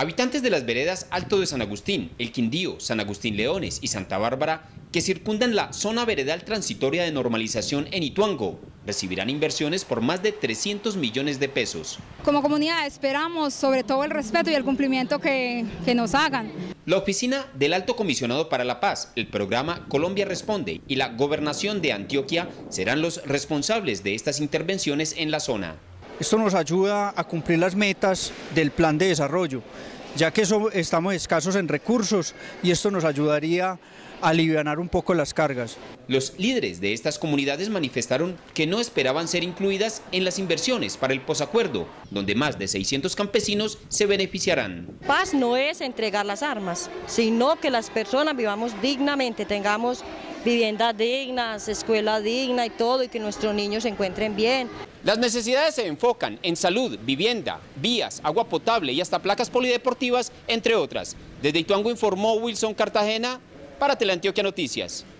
Habitantes de las veredas Alto de San Agustín, El Quindío, San Agustín Leones y Santa Bárbara, que circundan la zona veredal transitoria de normalización en Ituango, recibirán inversiones por más de 300 millones de pesos. Como comunidad esperamos sobre todo el respeto y el cumplimiento que nos hagan. La oficina del Alto Comisionado para la Paz, el programa Colombia Responde y la Gobernación de Antioquia serán los responsables de estas intervenciones en la zona. Esto nos ayuda a cumplir las metas del plan de desarrollo, ya que estamos escasos en recursos y esto nos ayudaría a alivianar un poco las cargas. Los líderes de estas comunidades manifestaron que no esperaban ser incluidas en las inversiones para el posacuerdo, donde más de 600 campesinos se beneficiarán. Paz no es entregar las armas, sino que las personas vivamos dignamente, tengamos viviendas dignas, escuela digna y todo, y que nuestros niños se encuentren bien. Las necesidades se enfocan en salud, vivienda, vías, agua potable y hasta placas polideportivas, entre otras. Desde Ituango informó Wilson Cartagena para Teleantioquia Noticias.